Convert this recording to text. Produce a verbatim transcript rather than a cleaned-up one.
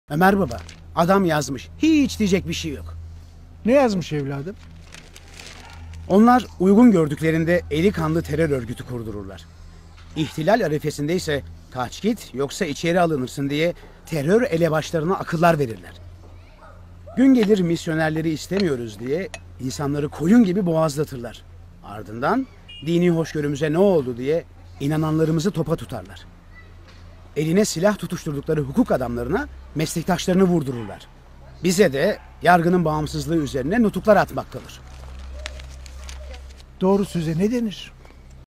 Ömer baba, adam yazmış. Hiç diyecek bir şey yok. Ne yazmış evladım? Onlar uygun gördüklerinde eli kanlı terör örgütü kurdururlar. İhtilal arifesinde ise kaç git yoksa içeri alınırsın diye terör elebaşlarına akıllar verirler. Gün gelir misyonerleri istemiyoruz diye insanları koyun gibi boğazlatırlar. Ardından dini hoşgörümüze ne oldu diye inananlarımızı topa tutarlar. Eline silah tutuşturdukları hukuk adamlarına meslektaşlarını vurdururlar. Bize de yargının bağımsızlığı üzerine nutuklar atmak kalır. Doğru söze ne denir?